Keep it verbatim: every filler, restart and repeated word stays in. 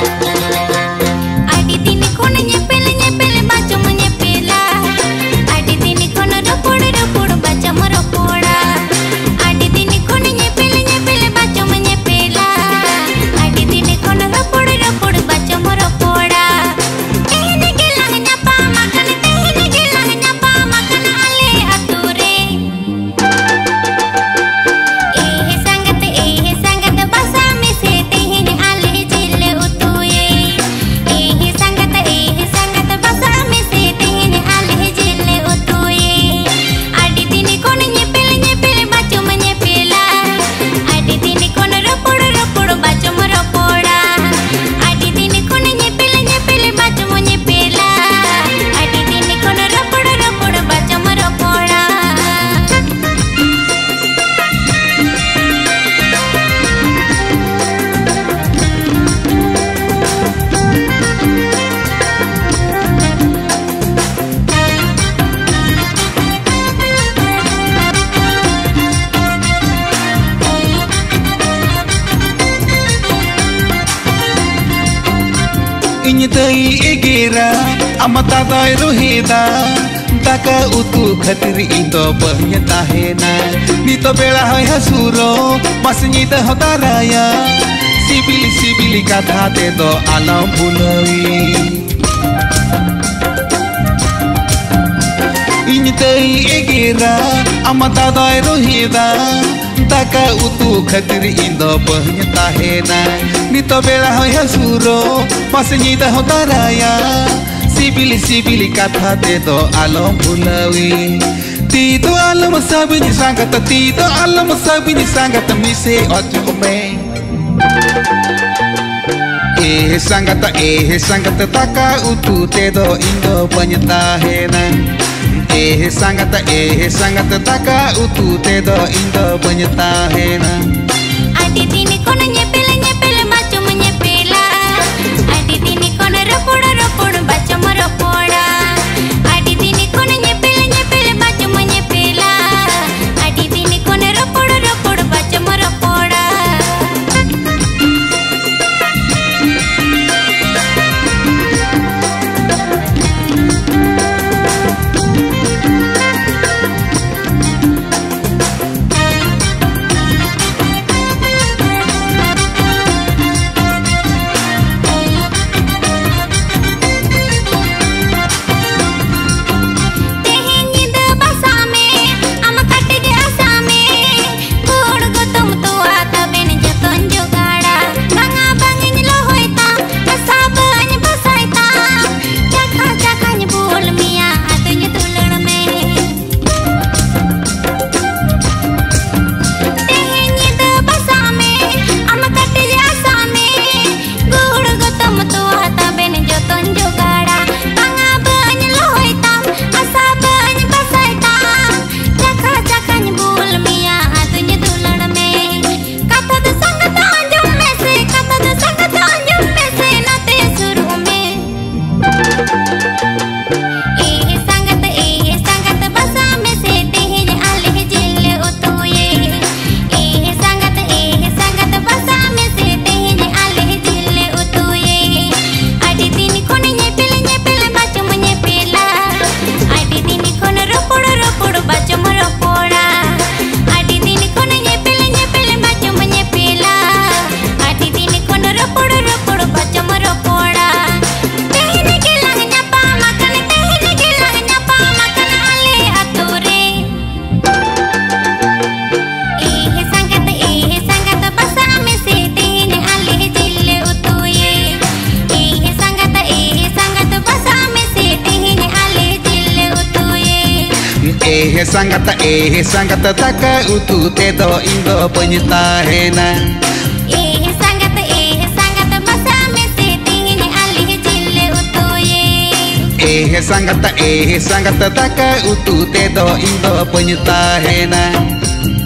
Inyadai egira amata dai rohida taka utu khatiri indo banyatahena nito bela hoy hasuro masnyita hotaraya sibili sibili katha te do alam bulawi Inyadai egira amata dai rohida taka utu khatiri indo banyatahena nito bela hoy hasuro masnyita hotaraya sibili sibili katha te do alam bulawi tito alam sabini sangata tito alam sabini sangata mise ojume eh sangata eh sangata taka utu te do indo banyatahena eh sangata eh sangata taka utu te do indo banyatahena adi dini kono nyepele nyepele macho menyepela adi dini kono ropoda ropoda bacho moropoda adi dini kono nyepele nyepele macho menyepela adi dini kono ropoda ropoda bacho moropoda eh sangata eh sangata taka utu te do indo banyatahena eh sangata eh sangata basa me se tihine ali jille utuye eh sangata eh sangata taka utu te do indo banyatahena